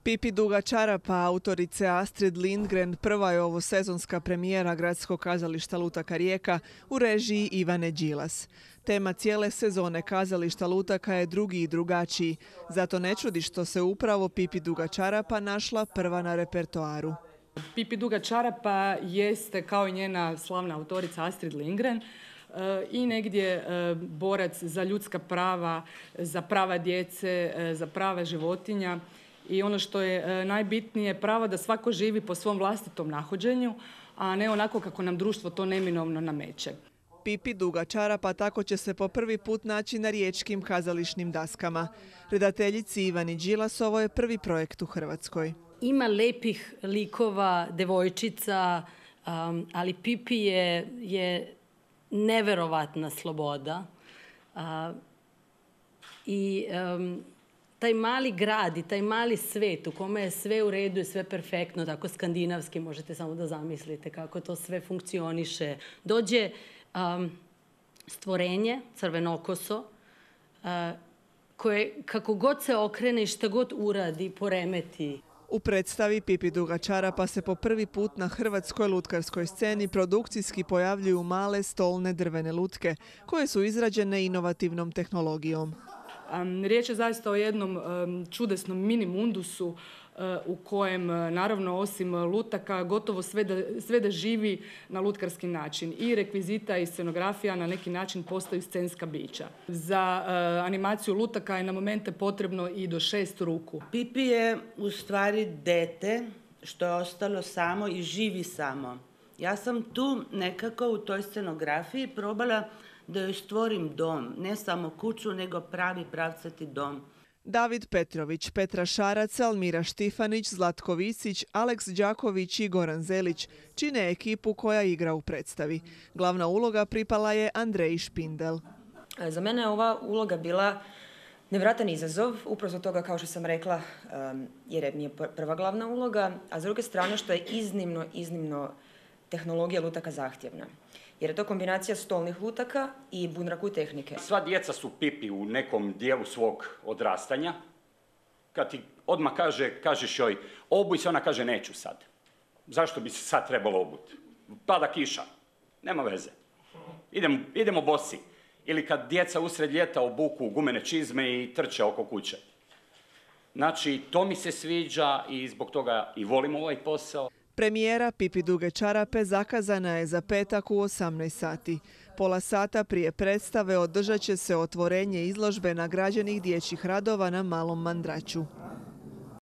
Pipi duga čarapa autorice Astrid Lindgren prva je ovo sezonska premijera Gradskog kazališta Lutaka Rijeka u režiji Ivane Đilas. Tema cijele sezone kazališta Lutaka je drugi i drugačiji, zato ne čudi što se upravo Pipi duga čarapa našla prva na repertoaru. Pipi duga čarapa jeste, kao i njena slavna autorica Astrid Lindgren, i negdje borac za ljudska prava, za prava djece, za prava životinja. I ono što je najbitnije, pravo da svako živi po svom vlastitom nahođenju, a ne onako kako nam društvo to neminovno nameće. Pipi duga čarapa tako će se po prvi put naći na riječkim kazališnim daskama. Redateljici Ivani Đilas ovo je prvi projekt u Hrvatskoj. Ima lepih likova, devojčica, ali Pipi je neverovatna sloboda. Taj mali grad i taj mali svet u kome je sve u redu i sve perfektno, tako skandinavski, možete samo da zamislite kako to sve funkcioniše. Dođe stvorenje, crvenokoso, koje kako god se okrene i šta god uradi, poremeti. U predstavi Pipi duga čarapa se po prvi put na hrvatskoj lutkarskoj sceni produkcijski pojavljuju male stolne drvene lutke koje su izrađene inovativnom tehnologijom. Riječ je zaista o jednom čudesnom mini mundusu u kojem, naravno, osim lutaka, gotovo sve da živi na lutkarski način. I rekvizita i scenografija na neki način postaju scenska bića. Za animaciju lutaka je na momente potrebno i do 6 ruku. Pipi je u stvari dete što je ostalo samo i živi samo. Ja sam tu nekako u toj scenografiji probala da joj stvorim dom, ne samo kuću, nego pravi pravcati dom. David Petrović, Petra Šarac, Almira Štifanić, Zlatko Visić, Aleks Đaković i Goran Zelić čine ekipu koja igra u predstavi. Glavna uloga pripala je Andreji Špindel. Za mene je ova uloga bila nevjerojatan izazov, upravo zbog toga, kao što sam rekla, jer mi je prva glavna uloga, a s druge strane što je iznimno tehnologija lutaka zahtjevna. Jer je to kombinacija stolnih lutaka i bunraku tehnike. Sva djeca su Pipi u nekom dijelu svog odrastanja. Kad ti odmah kažeš joj obuj se, ona kaže neću sad. Zašto bi se sad trebalo obuti? Pada kiša. Nema veze. Idemo bosi. Ili kad djeca usred ljeta obuku gumene čizme i trče oko kuće. Znači, to mi se sviđa i zbog toga i volim ovaj posao. Premijera Pipi duge čarape zakazana je za petak u 18 sati. Pola sata prije predstave održat će se otvorenje izložbe nagrađenih dječjih radova na Malom Mandraću.